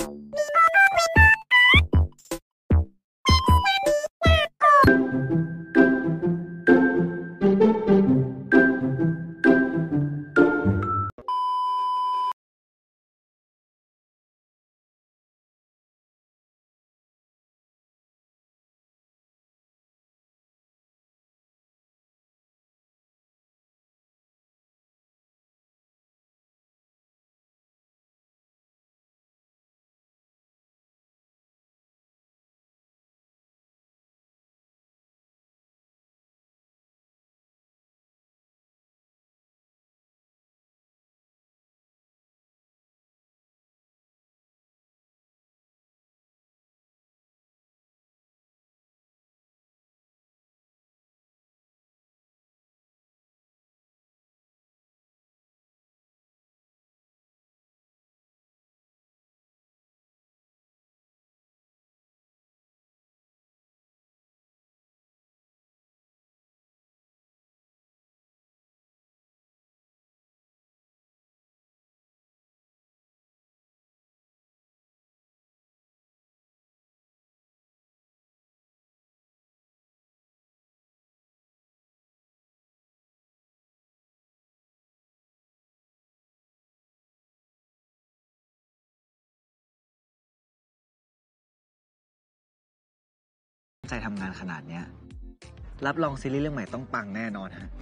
ใจทำงานขนาดเนี้ยรับรองซีรีส์เรื่องใหม่ต้องปังแน่นอนฮะ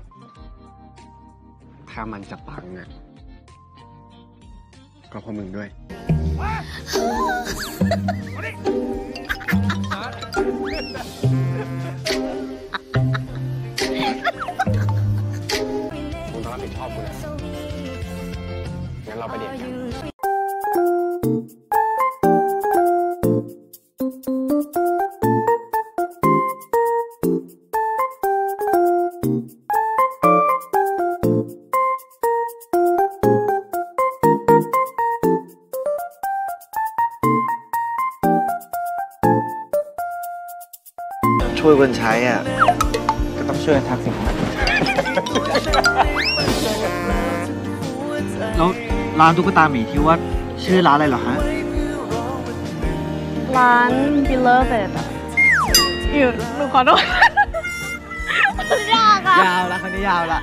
ถ้ามันจะปังอ่ะก็เพราะมึงด้วยมึงต้องรับผิดชอบกูนะงั้นเราไปเดทกันช่วยคนใช้อ่ะก็ต้องช่วยทักสิครับแล้วร้านตุ๊กตาหมีที่ว่าชื่อร้านอะไรเหรอฮะร้าน Beloved อยู่หนูขอโทษยากอะยาวละคนนี้ยาวละ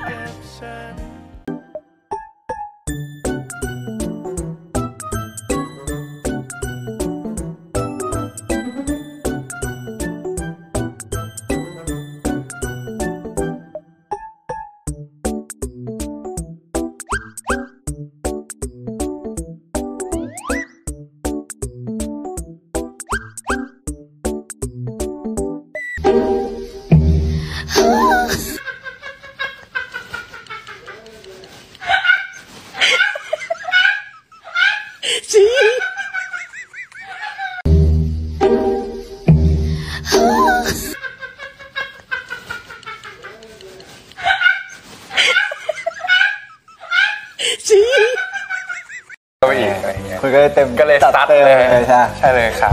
คุณก็เลยเต็มก็เลยสตาร์ทเลยใช่เลยครับ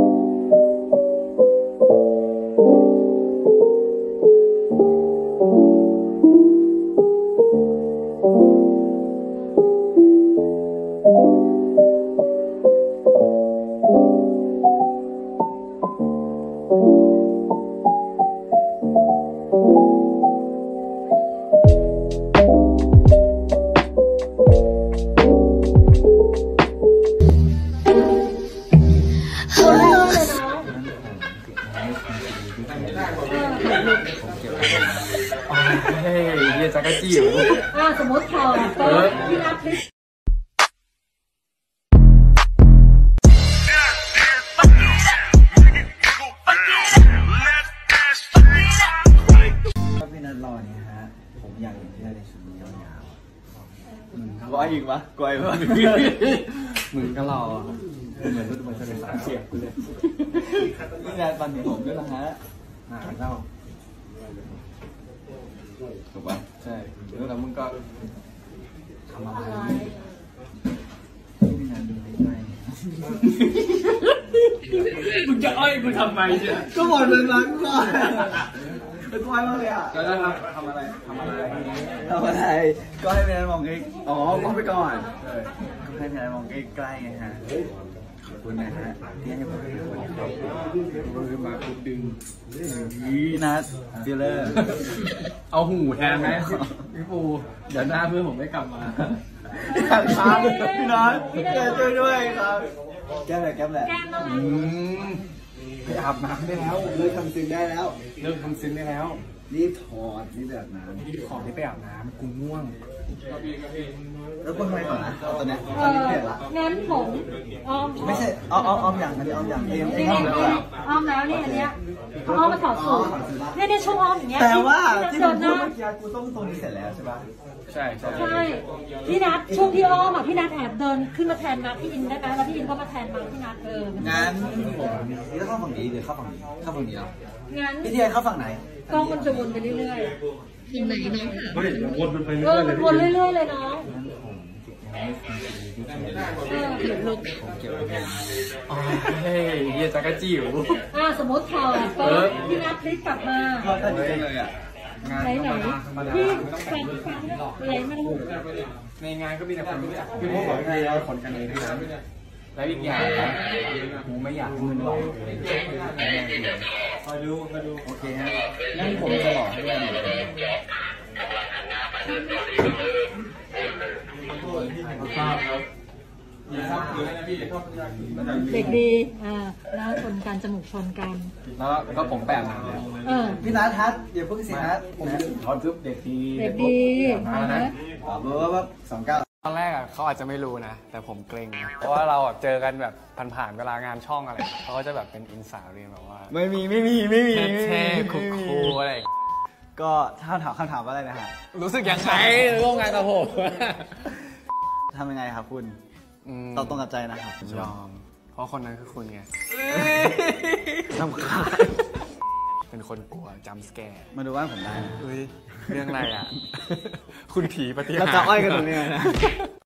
เฮียจักรจี้สมมติพอพี่นับพี่นัทรอเนี่ยฮะผมอยากเห็นพี่นัทในชุดนี้ยาวๆก้อยอีกวะก้อยวะมึงก็รอเหมือนมันจะเป็นสามเสียงกูเลยนี่งานปันของผมด้วยนะฮะเล่าถูกป่ะใช่แล้วมึงก็ทำอะไรนี่งานดูใกล้มึงจะอ้อยกูทำไมเนี่ยก็หมดเลยนะก่อนเป็นก้อยมากเลยอ่ะแล้วทำอะไรก็ให้พี่นัทมองใกล้อ๋อก็ไปก่อนก็ให้พี่นัทมองใกล้ๆไงฮะคุณนะฮะที่ให้ผมเป็นคนเข้ามือมาคุดึงพี่นัทฟิลเลอร์เอาหูแทนไหมพี่ปูเดี๋ยวหน้าเพื่อนผมไม่กลับมาอยากทานพี่นัทช่วยด้วยครับแก้มแหละแก้มแหละแก้มต้องไปอาบน้ำได้แล้วเลิกทำซิงได้แล้วเริ่มทำซินได้แล้วรีบถอดรีบแบบน้ำขอที่ไปอาบน้ำกูง่วงแล้วก็ทำไมก่อนนะตอนเนี้ยเอตอนนี้อเปลี่ยนละงั้นผมอ้อมไม่ใช่อ้อมอย่างอันนี้อ้อมอย่างเอ็มนี่อ้อมนี่แล้วอ้อมแล้วนี่อันเนี้ยเขาอ้อมมาถอดสูตรเนี่ยช่วงอ้อมอย่างเงี้ยแต่ว่าที่เดิผมนหพูดน้าเมื่อกี้กูต้องตรงนี้เสร็จแล้วใช่ปะใช่ใช่ใช่พี่นัทช่วงพี่อ้อมอ่ะพี่นัทแอบเดินขึ้นมาแทนนัทพี่อินได้ไหมแล้วพี่อินก็มาแทนมาพี่นัทงั้นผมนี่ต้องเข้าฝั่งนี้หรือเข้าฝั่งนี้เข้าฝั่งนี้เหรองั้นพี่เทียนเข้าฝั่งไหนกล้องมันจะวนไปเรื่อยๆทีไหนน้องเฮ้ยวนมันไปเอเรื่ออยๆมัเลยนวนเรื่อยๆเลยน้องงั้นผมผมเก็บไว้อ๋อเฮ้ยเฮียจักรจิ๋วสมมติถอดก็พี่นัทพลิกกลับมาก็ตัดใจเลยอ่ะงานไหนไหนธรรมดาพี่ไม่ต้องแฟนพี่ฟังอะไรไม่รู้ในงานก็มีแต่คนรู้จักพี่พวกบอกให้เราคนกันเองทั้งนั้นและอีกอย่างกูไม่อยากมึนหรอกคอยดูโอเคฮะงั้นผมจะหล่อให้ด้วยเด็กดีหน้าชนกันจมูกชนกันแล้วก็ผมแปะหนังแล้วพี่นัททัศอย่าเพิ่งสินัทผมถอนปุ๊บเด็กดีเด็กดีมานะเบอร์ว่า29 ตอนแรกอ่ะเขาอาจจะไม่รู้นะ แต่ผมเกรงเพราะว่าเราแบบเจอกันแบบผ่านๆเวลางานช่องอะไรเขาก็จะแบบเป็นอินสาเรียนแบบว่าไม่มีเท่ๆคูลๆอะไรก็ถ้าถามคำถามว่าอะไรนะฮะรู้สึกยังไงร่วมงานกับผมทำยังไงครับคุณตอบตรงกับใจนะครับยอม เพราะคนนั้นคือคุณไงทำค่าเป็นคนกลัวจัมป์สแกร์มาดูว่าผมได้เฮ้ยเรื่องอะไรอ่ะ คุณผีปฏิหารเราจะอ้อยกันตรงนี้นะ